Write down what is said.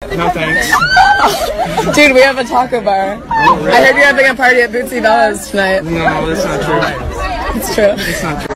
No thanks. Dude, we have a taco bar. Oh, really? I heard you're having a party at Bootsy Bella's tonight. No, that's not true. It's true. It's not true.